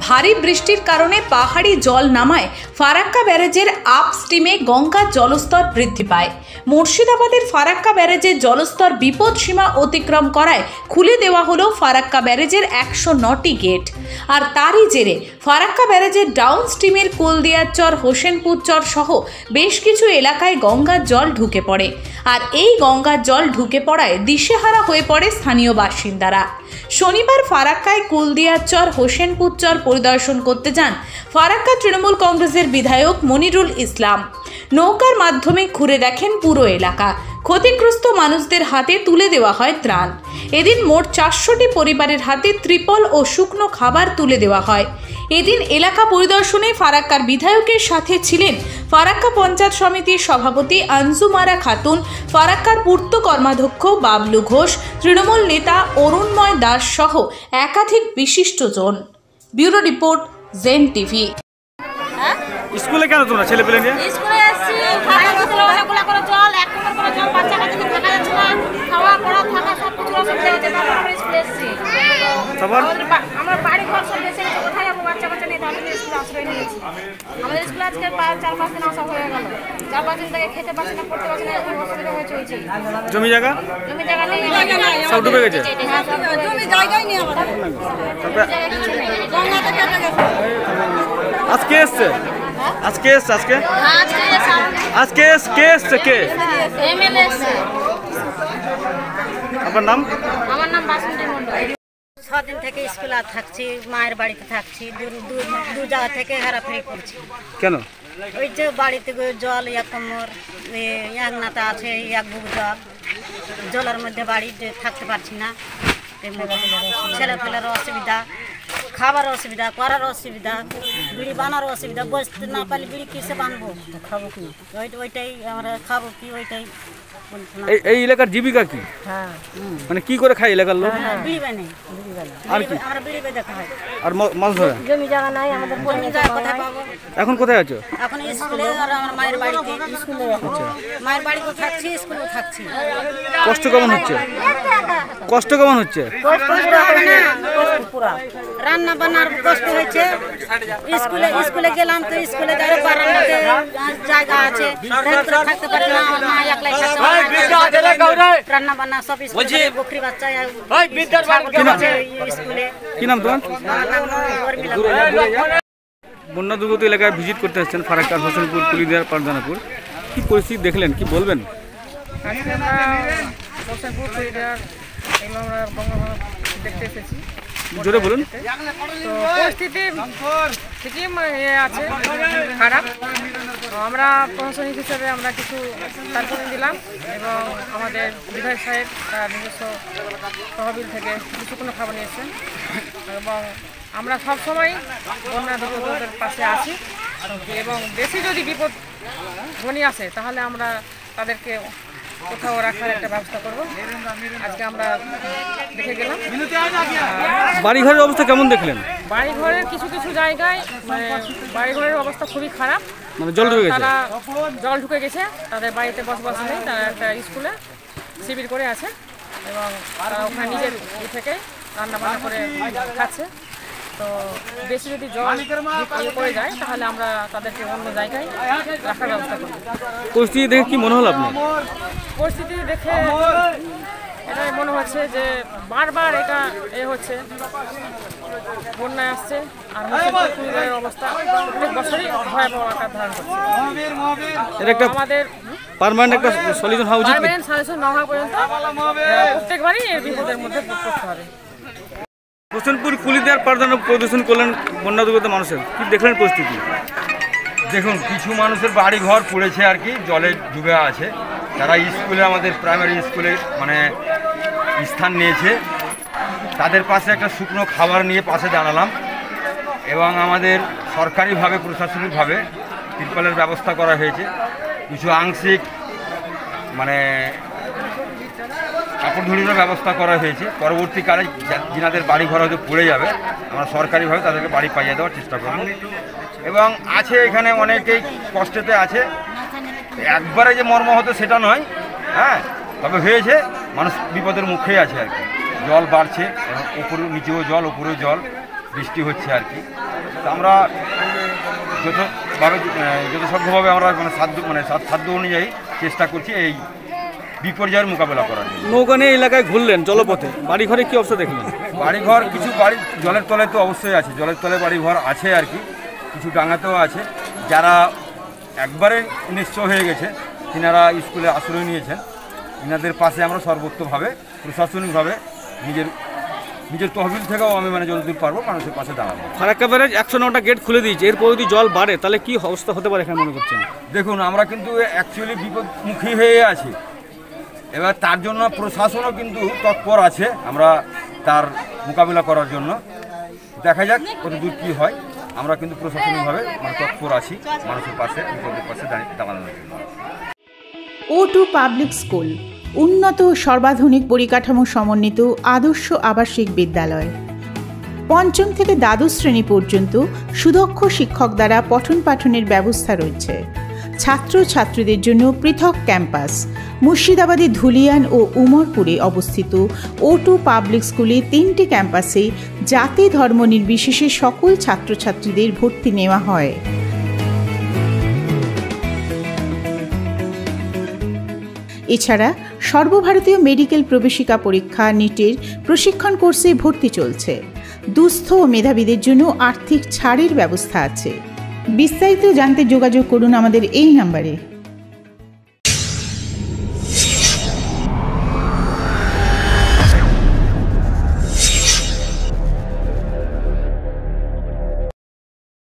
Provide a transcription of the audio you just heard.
ভারী বৃষ্টির কারণে পাহাড়ি জল নামায় ফারাক্কা ব্যারেজের আপ স্ট্রিমে গঙ্গার জলস্তর বৃদ্ধি পায়। মুর্শিদাবাদের ফারাক্কা ব্যারেজের জলস্তর বিপদসীমা অতিক্রম করায় খুলে দেওয়া হলো ফারাক্কা ব্যারেজের 109টি গেট। আর তারই জেরে ফারাক্কা ব্যারেজের ডাউন স্ট্রিমের কুলদিয়ারচর, হোসেনপুর চর সহ বেশ কিছু এলাকায় গঙ্গার জল ঢুকে পড়ে। আর এই গঙ্গার জল ঢুকে পড়ায় দিশেহারা হয়ে পড়ে স্থানীয় বাসিন্দারা। শনিবার ফারাক্কায় কুলদিয়ারচর, হোসেনপুর চর পরিদর্শন করতে যান ফারাক্কা তৃণমূল কংগ্রেসের বিধায়ক মনিরুল ইসলাম। নৌকার মাধ্যমে ঘুরে দেখেন পুরো এলাকা। ক্ষতিগ্রস্ত মানুষদের হাতে তুলে দেওয়া হয় ত্রাণ। এদিন মোট 400টি পরিবারের হাতে ত্রিপল ও শুকনো খাবার তুলে দেওয়া হয়। এদিন এলাকা পরিদর্শনে ফারাক্কার বিধায়কের সাথে ছিলেন ফারাক্কা পঞ্চায়েত সমিতির সভাপতি আঞ্জুমারা খাতুন, ফারাক্কার পূর্ত কর্মাধ্যক্ষ বাবলু ঘোষ, তৃণমূল নেতা অরুণময় দাস সহ একাধিক বিশিষ্টজন। Bureau report, Zen TV. স্কুলে কেন তোমরা ছেলে পেলে নিয়ে? স্কুলে আসছি, ফাঁকা ছিল অনেকগুলো করে জল, এক কোমর করে জল, বাচ্চা কাচ্চাকে থাকা যাচ্ছে না, খাওয়া পড়া থাকা সব কিছু অসুবিধা হচ্ছে। তারপর আমরা স্কুলে এসেছি। তারপর আমরা বাড়ি ঘর সব বেঁচে গেছে, কোথায় যাবো? বাচ্চা কাচ্চা নিয়ে তাহলে স্কুলে আশ্রয় নিয়েছি। আমাদের স্কুলে আজকে 4-5 দিন আসা হয়ে গেল। 4-5 দিন থেকে খেতে পারছি না, পড়তে পারছি না, এরকম অসুবিধা হয়ে চলছে। জমি জায়গা নেই, সব ডুবে গেছে। জমি জায়গায় নেই আমাদের। আজকে এসছে কে এমএলএ এসছে। আপনার নাম? আমার নাম বাসন্তী মণ্ডল। 6 দিন থেকে স্কুলে থাকছি, মায়ের বাড়িতে থাকছি, দু জায়গা থেকে হেরাফেরি করছি। কেন? ওই যে বাড়িতে জল, এক কোমর, এক নাতা আছে, এক বুক জল, জলের মধ্যে বাড়ি থাকতে পারছি না। ছেলেপেলের অসুবিধা, খাবার অসুবিধা, করার অসুবিধা, বিড়ি বানার অসুবিধা। বসতে না পারলে বিড়ি কিসে বানবো, খাবো কি? ওইটাই আমরা খাবো কি, ওইটাই। এই এলাকার জীবিকা কি? হ্যাঁ, মানে কি করে খায় এলাকার লোক? বিড়ি বানাই, আর কি? আমরা বিড়ি বেঁধে খাই। আর মাছ ধরে? জমি জায়গা নাই আমাদের, জমি জায়গা কোথায় পাবো? এখন কোথায় আছো? এখন স্কুলে, আর আমার মায়ের বাড়িতে। স্কুলে মায়ের বাড়িতেও থাকছি, স্কুলেও থাকছি। কষ্ট কেমন হচ্ছে? রান্না বান্নার কষ্ট হচ্ছে। স্কুলে গেলাম তো স্কুলে বারান্দাতে জায়গা আছে, থাকতে পারি না। আমার মা একলাই থাকতে রান্না বান্না সব স্কুলে, বকরি বাচ্চা স্কুলে। কি নাম তোমার? বন্যা দুর্গত এলাকায় ভিজিট করতে আসছেন ফারাক্কা, হোসেনপুর, কুলিদিয়ার, পারদানাপুর। কি পরিস্থিতি দেখলেন, কি বলবেন? হোসেনপুর, কুলিদিয়ার এগুলো আমরা বঙ্গভঙ্গ দেখতে এসেছি। জোরে বলুন। তো পরিস্থিতি ঠিকই আছে, খারাপ। আমরা প্রশাসনিক হিসেবে আমরা কিছু তাৎপর্য দিলাম এবং আমাদের বিধায়ক সাহেব তার নিজস্ব তহবিল থেকে কিছু কোনো খাবার নিয়েছেন এবং আমরা সবসময় বন্যা দুর্গতদের পাশে আছি এবং বেশি যদি বিপদ ঘনি আসে তাহলে আমরা তাদেরকে কোথাও রাখার একটা ব্যবস্থা করব। আজকে আমরা দেখে গেলাম। বাড়িঘরের অবস্থা কেমন দেখলেন? বাড়িঘরের কিছু জায়গায় মানে বাড়িঘরের অবস্থা খুবই খারাপ। মানে জল ঢুকে গেছে, তারা জল ঢুকে গেছে, তাদের বাড়িতে বসবাস নেই, তারা একটা স্কুলে শিবির করে আছে এবং তারা ওখানে নিজের থেকে রান্নাবান্না করে খাচ্ছে। তো বেশি যদি জল পড়ে যায় তাহলে আমরা তাদেরকে অন্য জায়গায় রাখার ব্যবস্থা করব। পরিস্থিতি দেখে কি মনে হলো আপনার? পরিস্থিতি দেখে এটাই মনে হচ্ছে যে বারবার এটা হচ্ছে, বন্যায় আসছে আর মুসলিমের অবস্থা প্রত্যেক বছরই ভয়াবহ আকার ধারণ করছে। এটা একটা আমাদের পার্মানেন্ট একটা সলিউশন হওয়া উচিত। পার্মানেন্ট সলিউশন না হওয়া পর্যন্ত প্রত্যেকবারই এই বিপদের মধ্যে পড়তে হবে। হোসেনপুর, কুলিদিয়ার, পারদানাপুর পরিদর্শন করলেন বন্যা দুর্গত মানুষের। কি দেখলেন পরিস্থিতি? দেখুন, কিছু মানুষের বাড়ি ঘর পড়েছে আর কি, জলে ডুবে আছে। তারা স্কুলে, আমাদের প্রাইমারি স্কুলে মানে স্থান নিয়েছে। তাদের পাশে একটা শুকনো খাবার নিয়ে পাশে দাঁড়ালাম এবং আমাদের সরকারিভাবে, প্রশাসনিকভাবে তিরপলের ব্যবস্থা করা হয়েছে। কিছু আংশিক মানে কাপড় ধুলিরও ব্যবস্থা করা হয়েছে। পরবর্তীকালে যিনাদের বাড়ি ঘর হয়তো পড়ে যাবে, আমরা সরকারিভাবে তাদেরকে বাড়ি পাইয়ে দেওয়ার চেষ্টা করব। এবং আছে এখানে অনেকেই কষ্টেতে আছে, একবারে যে মর্মাহত সেটা নয়, হ্যাঁ, তবে হয়েছে মানুষ বিপদের মুখেই আছে আর কি। জল বাড়ছে, উপরে নিচেও জল, উপরেও জল, বৃষ্টি হচ্ছে আর কি। তো আমরা যথাসাধ্যভাবে আমরা সাধ্য অনুযায়ী চেষ্টা করছি এই বিপর্যয়ের মোকাবেলা করার জন্য। নৌকা নিয়ে এলাকায় ঘুরলেন জলপথে, বাড়িঘরে কি অবস্থা দেখলেন? বাড়িঘর কিছু বাড়ি জলের তলায় তো অবশ্যই আছে, জলের তলায় বাড়িঘর আছে আর কি, কিছু ডাঙাতেও আছে। যারা একবারে নিশ্চয় হয়ে গেছে তিনারা স্কুলে আশ্রয় নিয়েছেন, ইনাদের পাশে আমরা সর্বোচ্চভাবে প্রশাসনিকভাবে নিজের তহবিল থেকেও আমি যতদূর পারবো মানুষের পাশে দাঁড়াবো। ফারাক্কা ব্যারেজ 109টা গেট খুলে দিয়েছে, এরপর যদি জল বাড়ে তাহলে কি অবস্থা হতে পারে এখানে মনে করছেন? দেখুন, আমরা কিন্তু অ্যাকচুয়ালি বিপদমুখী হয়ে আছি। এবার তার জন্য প্রশাসনও কিন্তু তৎপর আছে আমরা তার মোকাবিলা করার জন্য। দেখা যাক কতদূর কী হয়। আমরা কিন্তু প্রশাসনিকভাবে তৎপর আছি মানুষের পাশে, বিপদের পাশে দাঁড়ানোর জন্য। O2 পাবলিক স্কুল উন্নত সর্বাধুনিক পরিকাঠামো সমন্বিত আদর্শ আবাসিক বিদ্যালয়। পঞ্চম থেকে দ্বাদশ শ্রেণী পর্যন্ত সুদক্ষ শিক্ষক দ্বারা পঠন পাঠনের ব্যবস্থা রয়েছে। ছাত্র ছাত্রীদের জন্য পৃথক ক্যাম্পাস। মুর্শিদাবাদের ধুলিয়ান ও উমরপুরে অবস্থিত O2 পাবলিক স্কুলে 3টি ক্যাম্পাসে জাতি ধর্ম নির্বিশেষে সকল ছাত্রছাত্রীদের ভর্তি নেওয়া হয়। এছাড়া সর্বভারতীয় মেডিকেল প্রবেশিকা পরীক্ষা নিটের প্রশিক্ষণ কোর্সে ভর্তি চলছে। দুস্থ ও মেধাবীদের জন্য আর্থিক ছাড়ের ব্যবস্থা আছে। বিস্তারিত জানতে যোগাযোগ করুন আমাদের এই নম্বরে।